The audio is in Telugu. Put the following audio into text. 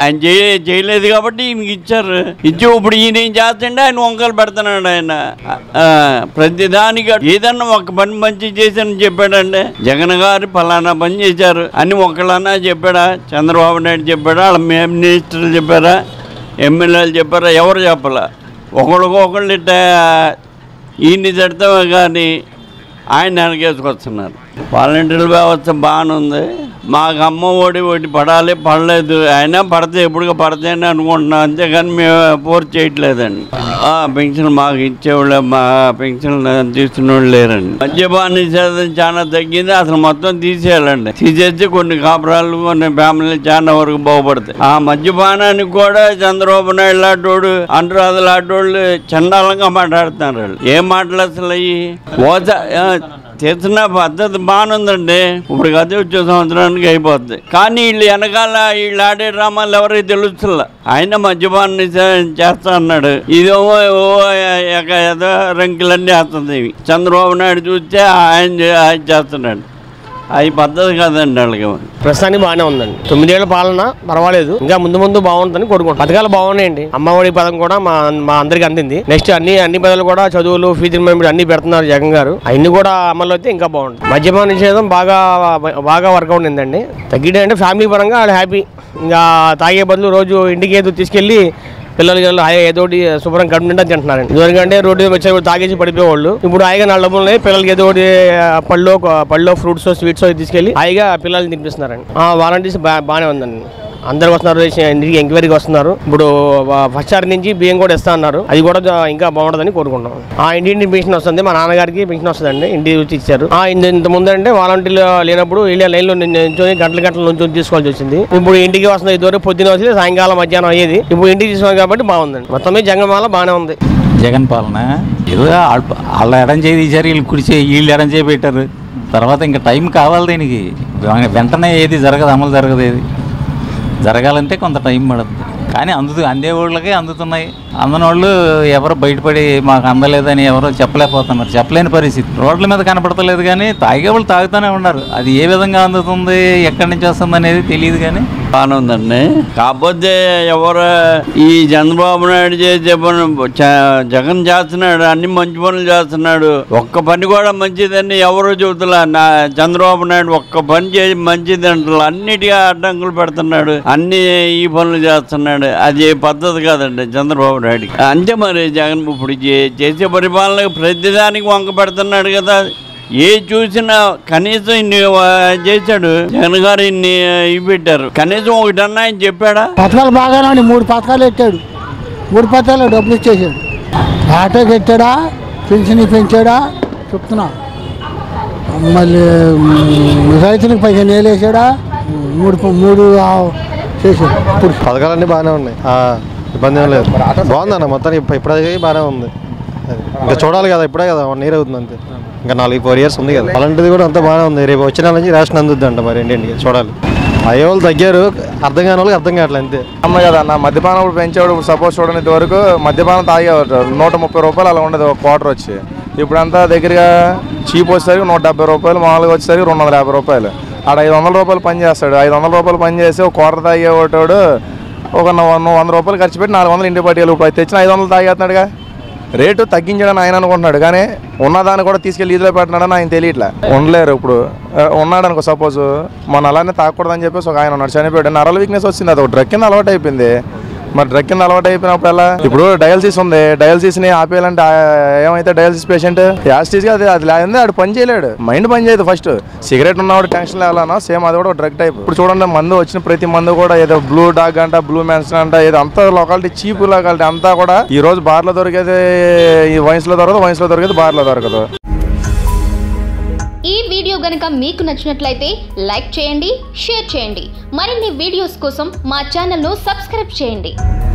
ఆయన చేయలేదు కాబట్టి ఈయనకి ఇచ్చారు. ఇచ్చి ఇప్పుడు ఈయన ఏం చేస్తుంటే ఆయన వంకలు పెడుతున్నాడు. ఆయన ప్రతిదానికి ఏదన్నా ఒక పని మంచి చేశానని చెప్పాడండి. జగన్ గారు ఫలానా పని చేశారు అని ఒకళ్ళన్నా చెప్పాడా? చంద్రబాబు నాయుడు చెప్పాడా? వాళ్ళ మినిస్టర్లు చెప్పారా? ఎమ్మెల్యేలు చెప్పారా? ఎవరు చెప్పాలా? ఒకళ్ళు ఇట్ట ఈయన్ని తిడతామే కానీ ఆయన వెనకేసుకొస్తున్నారు. వాలంటీర్ల వ్యవస్థ బాగానే ఉంది. మాకు అమ్మ ఒడి పడలేదు. అయినా పడితే ఎప్పుడుగా పడతాయని అనుకుంటున్నాం, అంతేగాని మేము ఫోర్స్ చేయట్లేదండి. పెన్షన్ మాకు ఇచ్చేవాళ్ళు, మా పెన్షన్ తీసుకునే వాళ్ళు లేరండి. మద్యపాన నిషేధం చాలా తగ్గింది. అసలు మొత్తం తీసేయాలండి. తీసేస్తే కొన్ని కాపురాలు, కొన్ని ఫ్యామిలీలు చాలా వరకు బాగుపడతాయి. ఆ మద్యపానానికి కూడా చంద్రబాబు నాయుడు లాంటోడు, అనురాధ లాంటోళ్ళు చండాలంగా మాట్లాడుతున్నారు. వాళ్ళు ఏం మాటలు అసలు అయ్యి చేస్తున్న పద్ధతి బాగానుందండి. ఇప్పుడు అదే వచ్చే సంవత్సరానికి అయిపోద్ది. కానీ వీళ్ళు ఆడే డ్రామాలు ఎవరికి తెలుస్తున్నా. ఆయన మద్యపాన చేస్తా అన్నాడు. ఇదేమో ఏదో రంకులన్నీ వేస్తుంది. చంద్రబాబు నాయుడు చూస్తే ఆయన చేస్తున్నాడు. అది పద్ధతి కాదండి వాళ్ళకి. ప్రస్తుతానికి బాగానే ఉందండి. 9 ఏళ్ల పాలన పర్వాలేదు. ఇంకా ముందు బాగుంటుందని కోరుకుంటాం. పథకాలు బాగున్నాయండి. అమ్మఒడి పథకం కూడా మా అందరికి అందింది. నెక్స్ట్ అన్ని పథకాలు కూడా చదువులు, ఫీజు రిమెంబర్మెంట్ అన్ని పెడుతున్నారు జగన్ గారు. అవన్నీ కూడా అమల్లో అయితే ఇంకా బాగుంటుంది. మద్యపాన నిషేధం బాగా వర్కౌట్ అయిందండి. తగ్గిడే అంటే ఫ్యామిలీ పరంగా వాళ్ళు హ్యాపీ. ఇంకా తాగే బదులు రోజు ఇంటికి ఏదో తీసుకెళ్ళి పిల్లలకి ఏదోటి శుభ్రం కడుపు నిండా తింటున్నారండి. ఇదివరకంటే రోడ్డు వచ్చే తాగేసి పడిపోయేవాళ్ళు. ఇప్పుడు హాయిగా 4 డబ్బులు పిల్లలకి ఏదోటి పళ్ళు ఫ్రూట్స్, స్వీట్స్ తీసుకెళ్ళి హాయిగా పిల్లల్ని తినిపిస్తున్నారండి. వాలంటీర్స్ బాగానే ఉందండి. అందరు వస్తున్నారు, ఇంటికి ఎంక్వైరీకి వస్తున్నారు. ఇప్పుడు ఫస్ట్ సార్ నుంచి బియ్యం కూడా ఇస్తా అన్నారు. అది కూడా ఇంకా బాగుంటుందని కోరుకుంటాం. ఇంటి పెన్షన్ వస్తుంది. మా నాన్నగారికి పెన్షన్ వస్తుందండి. ఇంటికి వచ్చి ఇచ్చారు. ఇంత ముందు అంటే వాలంటీర్లు లేనప్పుడు లైన్లో నించొని గంటల నుంచి తీసుకోవాల్సి వచ్చింది. ఇప్పుడు ఇంటికి వస్తుంది. ఇదివరకు పొద్దున వచ్చి సాయంకాలం మధ్యాహ్నం అయ్యేది. ఇప్పుడు ఇంటికి తీసుకోవాలి కాబట్టి బాగుందండి. మొత్తం జగన్ పాలన బాగానే ఉంది. జగన్ పాలన ఏదో వాళ్ళ ఎడం చేయి తీశారు, వీళ్ళు ఎడం చేయి పెట్టారు. తర్వాత ఇంకా టైం కావాలి దీనికి. వెంటనే ఏది జరగదు, అమలు జరగదు. ఏది జరగాలంటే కొంత టైం పడుతుంది. కానీ అందే వాళ్ళకే అందుతున్నాయి. అందని వాళ్ళు ఎవరు బయటపడి మాకు అందలేదని ఎవరో చెప్పలేకపోతున్నారు. చెప్పలేని పరిస్థితి. రోడ్ల మీద కనపడతలేదు కానీ తాగే వాళ్ళు తాగుతూనే ఉన్నారు. అది ఏ విధంగా అందుతుంది, ఎక్కడి నుంచి వస్తుంది అనేది తెలియదు. కానీ బాగానే ఉందండి. కాకపోతే ఎవరు ఈ చంద్రబాబు నాయుడు చేసే పని జగన్ చేస్తున్నాడు, అన్ని మంచి పనులు చేస్తున్నాడు. ఒక్క పని కూడా మంచిదని ఎవరో చెబుతున్నా. చంద్రబాబు నాయుడు ఒక్క పని చేసి మంచిది అంటారు. అన్నిటికీ అడ్డంకులు పెడుతున్నాడు, అన్ని ఈ పనులు చేస్తున్నాడు. అది పద్ధతి కాదండి చంద్రబాబు నాయుడు. అంతే మరి జగన్ ఇప్పుడు చేసే పరిపాలనకు ప్రతిదానికి వంక పెడుతున్నాడు కదా. ఏ చూసినా కనీసం ఇన్ని చేశాడు జగన్ గారు. ఇన్ని ఇవి పెట్టారు. కనీసం ఒకటన్నా ఆయన చెప్పాడా? పథకాలు బాగానే 3 పథకాలు పెట్టాడు. 3 పథకాలు డబ్బులు ఇచ్చేసాడు. ఆటోకి పెట్టాడా, పెన్షన్ పెంచాడా చెప్తున్నా. మళ్ళీ రైతులకు 15 ఏళ్ళు వేసాడా, 3 చేశాడు. ఇప్పుడు పథకాలన్నీ బాగానే ఉన్నాయి. ఇబ్బంది ఏం లేదు. బాగుందన్న మొత్తానికి. ఇప్పటికీ బాగానే ఉంది. ఇంకా చూడాలి కదా. ఇప్పుడే కదా 1 ఇయర్ అవుతుంది అంతే. ఇంకా 4-4 ఇయర్స్ ఉంది కదా. అలాంటిది కూడా అంతా బాగానే ఉంది. రేపు వచ్చిన నుంచి రేషన్ అందుద్ది అంట. మరి ఏంటండి చూడాలి. అయ్యే వాళ్ళు తగ్గారు, అర్థం కాని వాళ్ళకి అర్థం కావట్లేదు అంతే. అమ్మ కదా అన్న, మద్యపానం ఇప్పుడు పెంచాడు. ఇప్పుడు సపోజ్ చూడండి, ఇంతవరకు మద్యపానం తాగేవారు 130 రూపాయలు అలా ఉండేది ఒక క్వార్టర్ వచ్చి. ఇప్పుడంతా దగ్గరగా చీప్ వచ్చేసరికి 170 రూపాయలు, మామూలుగా వచ్చేసరికి 250 రూపాయలు. ఆడ 500 రూపాయలు పని చేస్తాడు. 500 రూపాయలు పని చేసి ఒక క్వార్టర్ తాగేవాడు ఒక 100 రూపాయలు ఖర్చు పెట్టి 400 ఇంటి పట్టుకెళ్ళి ఇప్పుడు తెచ్చిన 500 తాగేస్తున్నాడుగా. రేటు తగ్గించడని ఆయన అనుకుంటున్నాడు, కానీ ఉన్నదాన్ని కూడా తీసుకెళ్ళి ఈదులో పెట్టినాడని ఆయన తెలియట్లే. ఉండలేరు. ఇప్పుడు ఉన్నాడు అనుకో, సపోజ్ మొన్న అలానే తాగకూడదని చెప్పేసి ఒక ఆయన ఉన్నాడు, చనిపోయాడు. నరాల వీక్నెస్ వచ్చింది. అది ఒక డ్రగ్ కింద అలవాటు అయిపోయింది. మరి డ్రగ్ కింద అలవాటు అయిపోయినప్పుడు ఎలా? ఇప్పుడు డయాలసిస్ ఉంది. డయాలసిస్ని ఆపేయాలంటే ఏమైతే డయాలసిస్ పేషెంట్ యాస్టీస్గా అది లేదంటే ఆడు పని చేయలేడు. మైండ్ పని చేయదు. ఫస్ట్ సిగరెట్ ఉన్నవాడు టెన్షన్ లేవాలన్నా సేమ్ అది కూడా డ్రగ్ టైప్. ఇప్పుడు చూడండి, మందు వచ్చిన ప్రతి మందు కూడా ఏదో బ్లూ డాగ్ అంట, బ్లూ మ్యాన్సన్ అంట, ఏదో అంతా లొకాలిటీ, చీప్ లొకాలిటీ అంతా కూడా ఈ రోజు బార్లో దొరికేది ఈ వైన్స్లో దొరకదు, వైన్స్లో దొరికేది బార్లో దొరకదు. ఈ వీడియో గనుక మీకు నచ్చినట్లయితే లైక్ చేయండి, షేర్ చేయండి. మరిన్ని వీడియోస్ కోసం మా ఛానల్ను సబ్స్క్రైబ్ చేయండి.